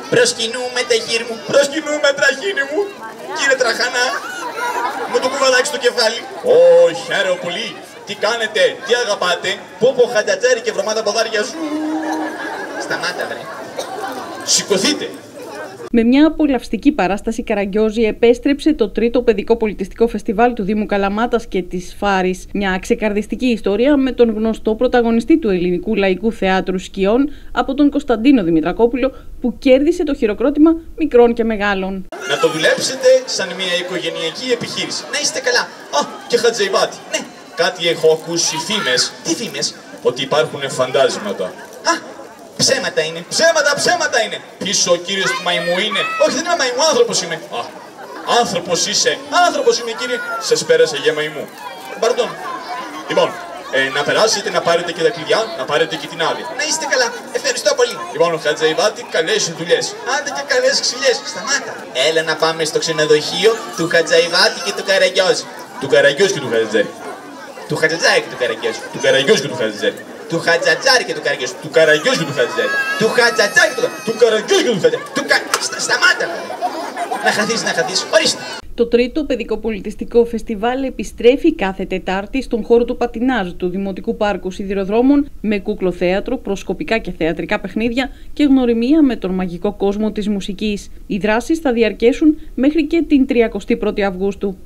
Προσκυνούμε τα χείρι μου, προσκυνούμε τα χείρι μου. Κύριε Τραχανά, μου το κουβαλάκι στο κεφάλι. Ω, χαίρομαι πολύ. Τι κάνετε, τι αγαπάτε, πω χατζατζάρι και βρωμάτα ποδάρια σου. Σταμάτα, βρε. Σηκωθείτε. Με μια απολαυστική παράσταση, Καραγκιόζη επέστρεψε το τρίτο παιδικό πολιτιστικό φεστιβάλ του Δήμου Καλαμάτας και της Φάρης. Μια ξεκαρδιστική ιστορία με τον γνωστό πρωταγωνιστή του ελληνικού λαϊκού θεάτρου σκιών, από τον Κωνσταντίνο Δημητρακόπουλο, που κέρδισε το χειροκρότημα μικρών και μεγάλων. Να το δουλέψετε σαν μια οικογενειακή επιχείρηση. Να είστε καλά. Α, και Χατζαϊβάτη. Ναι, κάτι έχω ακούσει φήμες. Τι φήμες? Ότι υπάρχουν φαντάσματα. Α, ψέματα είναι, ψέματα είναι. Πίσω ο κύριος του μαϊμού είναι. Όχι, δεν είμαι μαϊμού, άνθρωπος είμαι. Α, άνθρωπος είσαι. Άνθρωπος είμαι, κύριε. Σας πέρασε για μαϊμού. Παρντών. Λοιπόν, να περάσετε, να πάρετε και τα κλειδιά, να πάρετε και την άδεια. Να είστε καλά. Ευχαριστώ πολύ. Λοιπόν, ο Χατζαϊβάτη, καλές δουλειές. Άντε και καλές ξυλιές. Σταμάτα. Έλα να πάμε στο ξενοδοχείο του Χατζαϊβάτη και του Καραγκιόζη. Του Καραγκιόζη και του Χατζαϊβάτη. Του Χατζατζάρη και του Καραγκιόζη. Του Καραγκιόζη και του Χατζατζάρη. Του Χατζατζάρη και του Καραγκιόζη. Του Καραγκιόζη και του Χατζατζάρη. Του Χατζατζάρη και του Καραγκιόζη και του Χατζατζάρη. Σταμάτα. Να χαθείς. Ορίστε. Το τρίτο παιδικό πολιτιστικό φεστιβάλ επιστρέφει κάθε Τετάρτη στον χώρο του Πατινάζ του Δημοτικού Πάρκου Σιδηροδρόμων, με κούκλο-θέατρο, προσκοπικά και θεατρικά παιχνίδια και γνωριμία με τον μαγικό κόσμο της μουσικής. Οι δράσεις θα διαρκέσουν μέχρι και την 31η Αυγούστου.